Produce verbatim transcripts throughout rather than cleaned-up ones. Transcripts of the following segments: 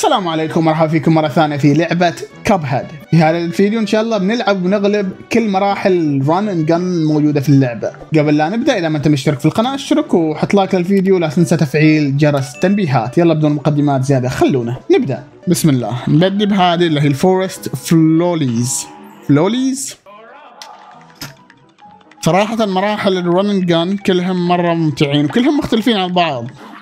السلام عليكم، مرحبا فيكم مرة ثانية في لعبة كاب هيد. في هذا الفيديو إن شاء الله بنلعب ونغلب كل مراحل ران اند جن موجودة في اللعبة. قبل لا نبدأ، إذا ما أنت مشترك في القناة اشترك وحط لايك للفيديو، لا تنسى تفعيل جرس التنبيهات. يلا بدون مقدمات زيادة خلونا نبدأ. بسم الله. نبدأ بهذه اللي هي الفورست فلوليز. فلوليز صراحة مراحل الران اند جن كلهم مرة ممتعين وكلهم مختلفين عن بعض،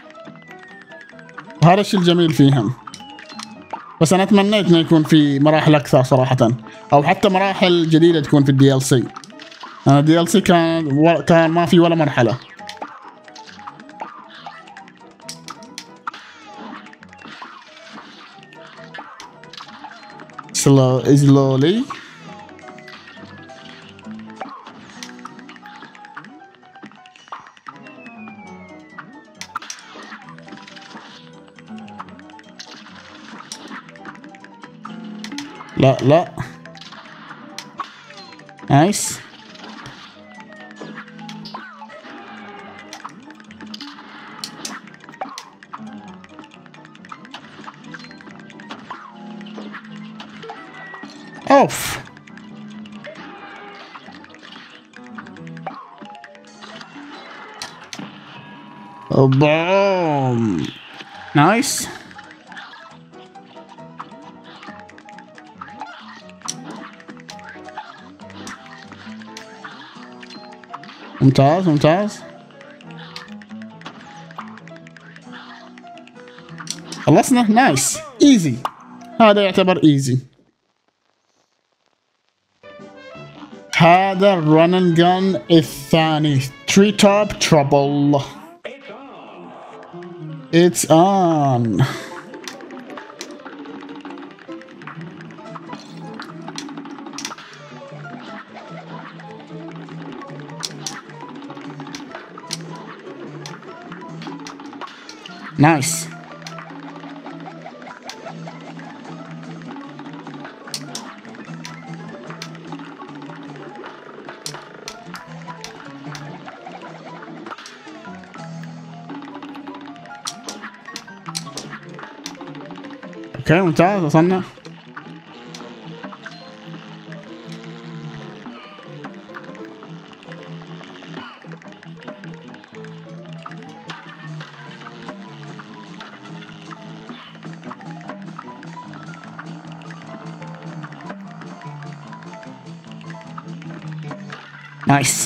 وهذا الشيء الجميل فيهم. بس انا تمنيت انه يكون في مراحل اكثر صراحة، او حتى مراحل جديدة تكون في الدي ال سي. انا الدي ال سي كان و... كان ما في ولا مرحلة. Slow, slowly. لا لا نايس. اوف بوم نايس. ممتاز ممتاز. خلصنا. نايس ايزي. هذا يعتبر ايزي. هذا الرن اند جن الثاني، تري توب ترابل. It's on. Nice. اوكي ممتاز. وصلنا. نايس.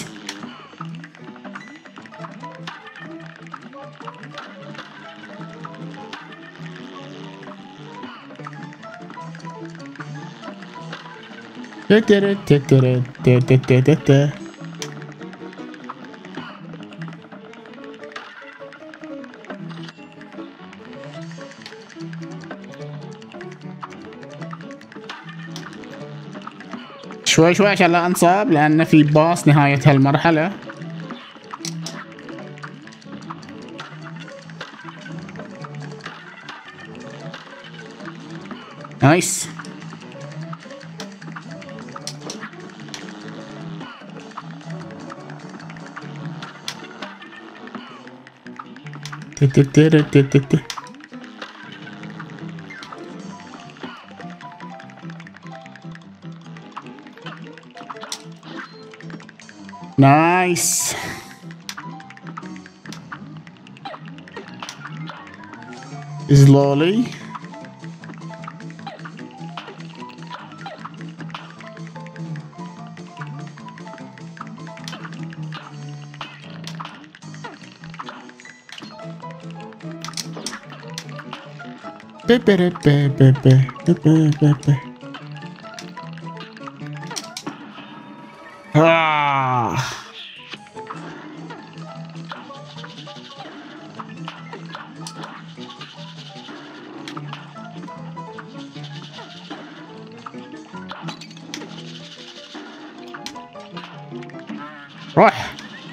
شوي شوي عشان لا انصاب، لان في باص نهاية هالمرحلة. نايس. Nice. Slowly. Pepe pepe pepe pepe pepe. Ah. روح.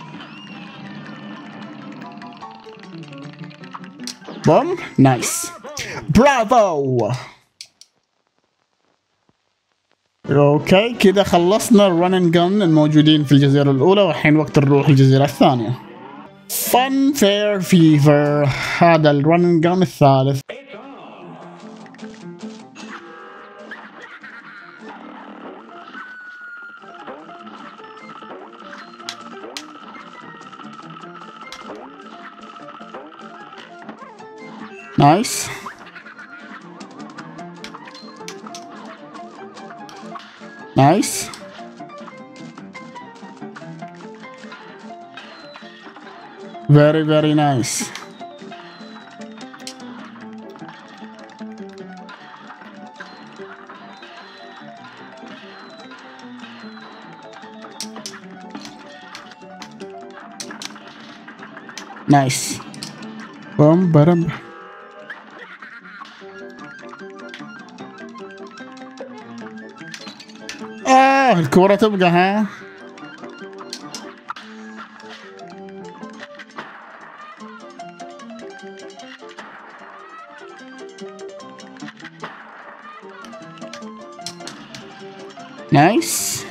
بوم. نايس. برافو. اوكي كذا خلصنا الرن اند جن الموجودين في الجزيرة الأولى، والحين وقت نروح الجزيرة الثانية. فن فير فيفر. هذا الرن اند جن الثالث. نايس. نايس. very very nice. نايس. بوم برم. آه الكورة تبقى ها. نايس.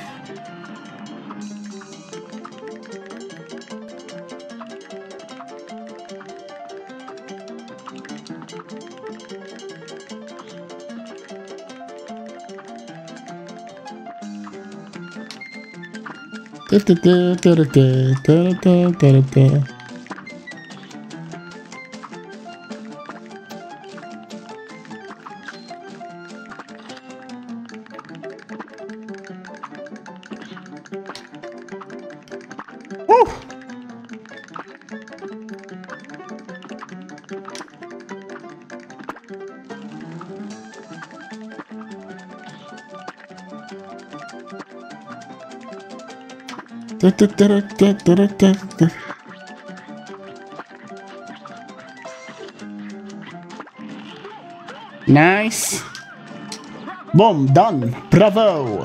نايس. بوم دان. برافو.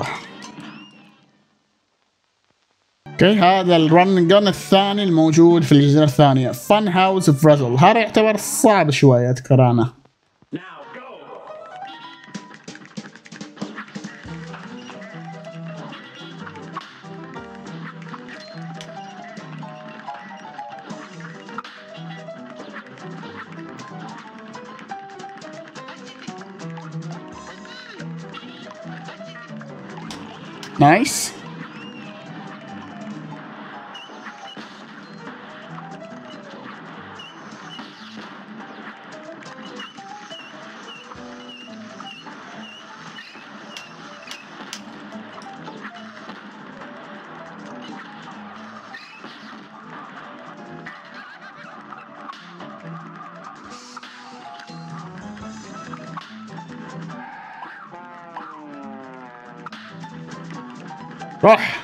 اوكي هذا الرن جن الثاني الموجود في الجزيرة الثانية، فن هاوس فرازل. هذا يعتبر صعب شوية اذكر انا. نايس. روح.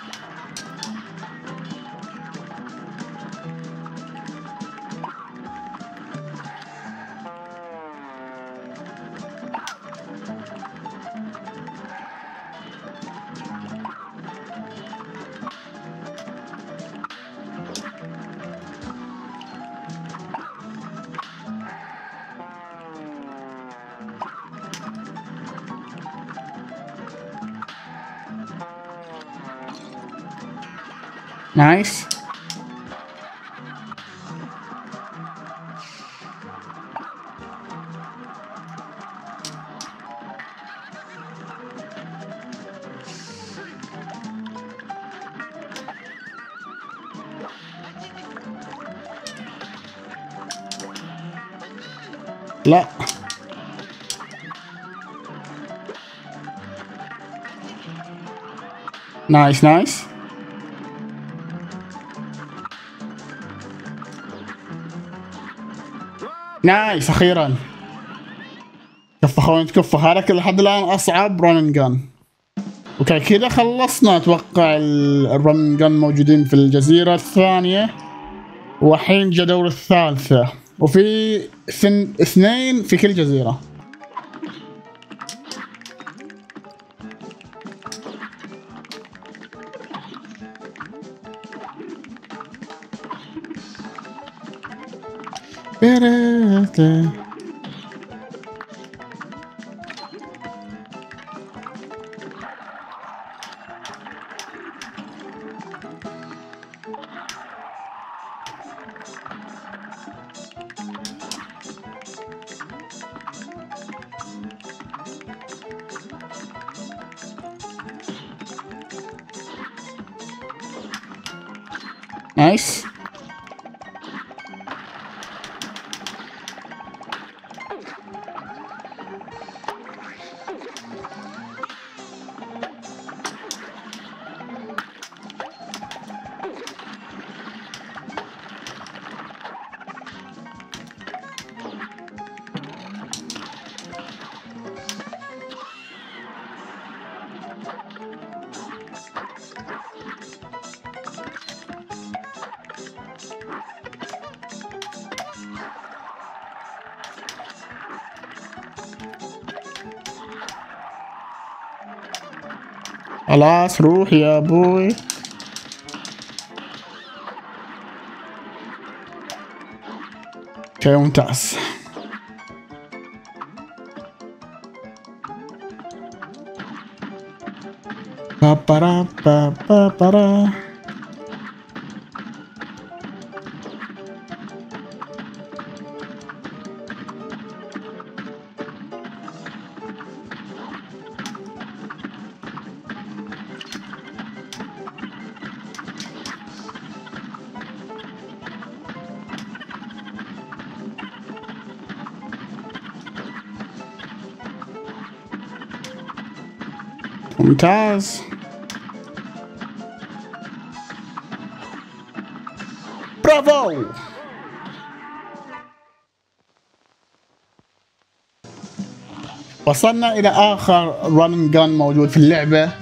نايس. لا نايس نايس. نايس اخيرا. كفى اخوان تكفى. هذا كل لحد الان اصعب رن جان. اوكي كذا خلصنا اتوقع الرن جان موجودين في الجزيرة الثانية، والحين جا دور الثالثة، وفي اثن... اثنين في كل جزيرة. نايس. خلاص روح يا ابوي. شيء ممتاز. بابارا بابارا. ممتاز. برافو. وصلنا إلى آخر رن جان موجود في اللعبة.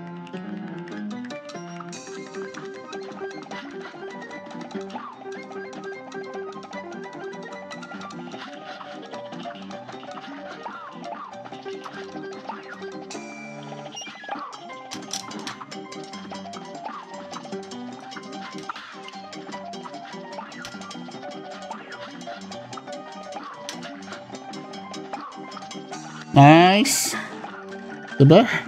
نايس. ذبح.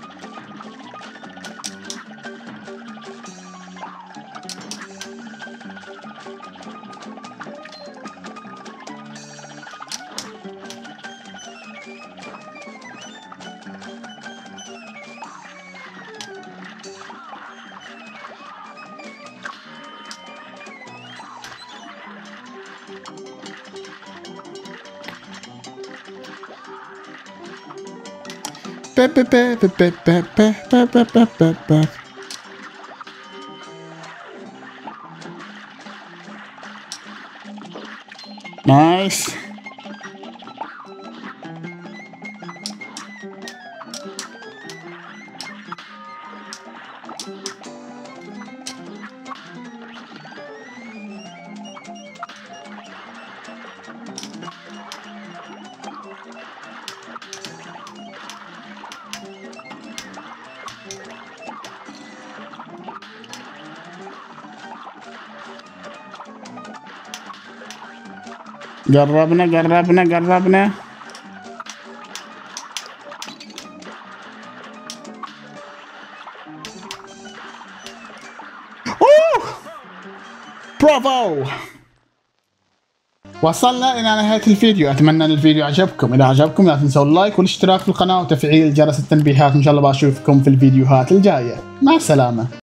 Be, be, be, be, be, be, be, be, be, be, be, be. Nice. قربنا قربنا قربنا. أوه. برافو. وصلنا إلى نهاية الفيديو. أتمنى أن الفيديو عجبكم. إذا عجبكم لا تنسوا اللايك والاشتراك في القناة وتفعيل جرس التنبيهات. إن شاء الله بشوفكم في الفيديوهات الجاية. مع السلامة.